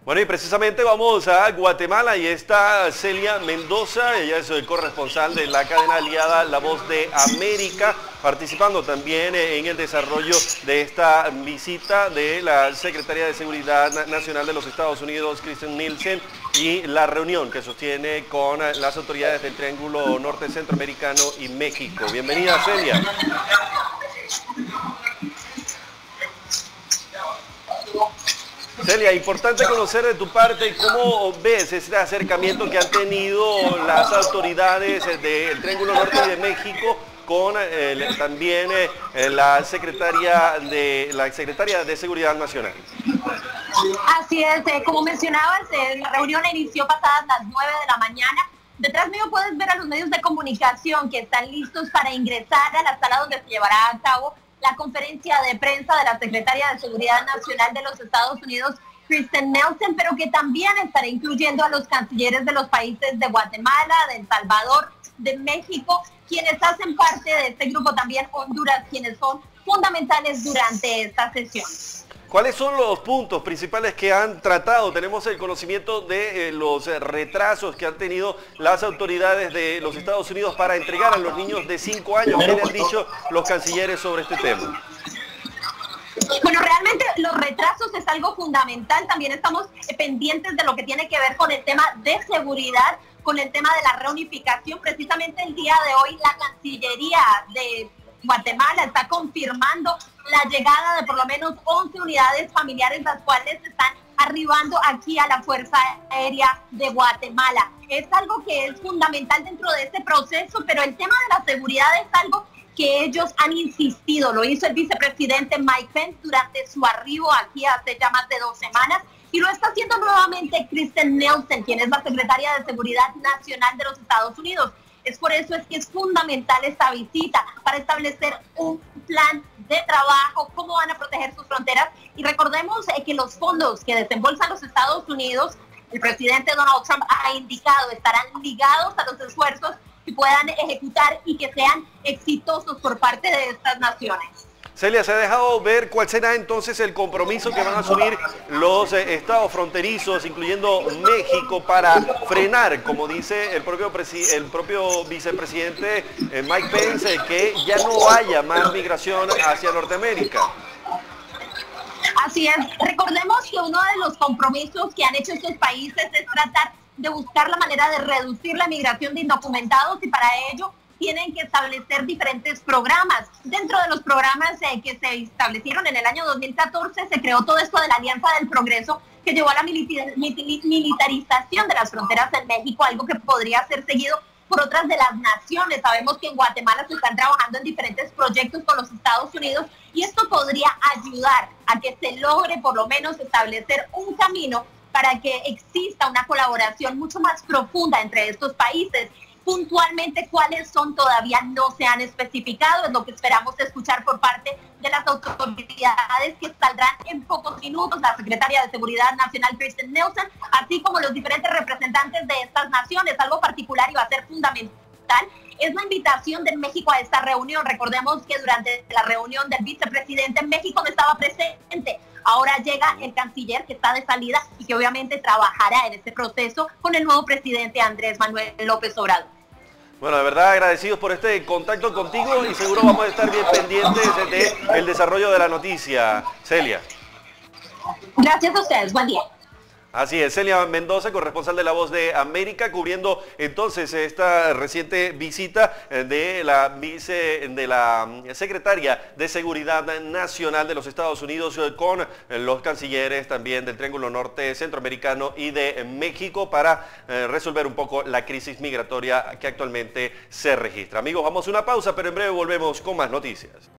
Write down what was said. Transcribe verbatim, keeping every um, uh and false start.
Bueno, y precisamente vamos a Guatemala y está Celia Mendoza, ella es el corresponsal de la cadena aliada La Voz de América, participando también en el desarrollo de esta visita de la Secretaria de Seguridad Nacional de los Estados Unidos, Kirstjen Nielsen, y la reunión que sostiene con las autoridades del Triángulo Norte Centroamericano y México. Bienvenida, Celia. Celia, importante conocer de tu parte cómo ves este acercamiento que han tenido las autoridades del Triángulo Norte de México con eh, también eh, la secretaria de la secretaria de Seguridad Nacional. Así es, eh, como mencionabas, eh, la reunión inició pasadas las nueve de la mañana. Detrás mío puedes ver a los medios de comunicación que están listos para ingresar a la sala donde se llevará a cabo la conferencia de prensa de la Secretaria de Seguridad Nacional de los Estados Unidos, Kirstjen Nielsen, pero que también estará incluyendo a los cancilleres de los países de Guatemala, de El Salvador, de México, quienes hacen parte de este grupo, también Honduras, quienes son fundamentales durante esta sesión. ¿Cuáles son los puntos principales que han tratado? Tenemos el conocimiento de eh, los eh, retrasos que han tenido las autoridades de los Estados Unidos para entregar a los niños de cinco años. ¿Qué le han dicho los cancilleres sobre este tema? Bueno, realmente los retrasos es algo fundamental. También estamos pendientes de lo que tiene que ver con el tema de seguridad, con el tema de la reunificación. Precisamente el día de hoy la Cancillería de Guatemala está confirmando la llegada de por lo menos once unidades familiares, las cuales están arribando aquí a la Fuerza Aérea de Guatemala. Es algo que es fundamental dentro de este proceso, pero el tema de la seguridad es algo que ellos han insistido. Lo hizo el vicepresidente Mike Pence durante su arribo aquí hace ya más de dos semanas, y lo está haciendo nuevamente Kirstjen Nielsen, quien es la secretaria de Seguridad Nacional de los Estados Unidos. Es por eso es que es fundamental esta visita, para establecer un plan de trabajo, cómo van a proteger sus fronteras. Y recordemos eh, que los fondos que desembolsan los Estados Unidos, el presidente Donald Trump ha indicado, estarán ligados a los esfuerzos que puedan ejecutar y que sean exitosos por parte de estas naciones. Celia, ¿se ha dejado ver cuál será entonces el compromiso que van a asumir los eh, estados fronterizos, incluyendo México, para frenar, como dice el propio, el propio vicepresidente eh, Mike Pence, eh, que ya no haya más migración hacia Norteamérica? Así es. Recordemos que uno de los compromisos que han hecho estos países es tratar de buscar la manera de reducir la migración de indocumentados, y para ello tienen que establecer diferentes programas. Dentro de los programas eh, que se establecieron en el año dos mil catorce, se creó todo esto de la Alianza del Progreso, que llevó a la militarización de las fronteras en México, algo que podría ser seguido por otras de las naciones. Sabemos que en Guatemala se están trabajando en diferentes proyectos con los Estados Unidos, y esto podría ayudar a que se logre por lo menos establecer un camino para que exista una colaboración mucho más profunda entre estos países. Puntualmente cuáles son todavía no se han especificado, es lo que esperamos escuchar por parte de las autoridades, que saldrán en pocos minutos, la secretaria de Seguridad Nacional Kirstjen Nielsen, así como los diferentes representantes de estas naciones. Algo particular y va a ser fundamental es la invitación de México a esta reunión. Recordemos que durante la reunión del vicepresidente México no estaba presente. Ahora llega el canciller, que está de salida y que obviamente trabajará en este proceso con el nuevo presidente Andrés Manuel López Obrador. Bueno, de verdad agradecidos por este contacto contigo, y seguro vamos a estar bien pendientes del desarrollo de la noticia, Celia. Gracias a ustedes, buen día. Así es, Celia Mendoza, corresponsal de La Voz de América, cubriendo entonces esta reciente visita de la vice, de la secretaria de Seguridad Nacional de los Estados Unidos con los cancilleres también del Triángulo Norte Centroamericano y de México, para resolver un poco la crisis migratoria que actualmente se registra. Amigos, vamos a una pausa, pero en breve volvemos con más noticias.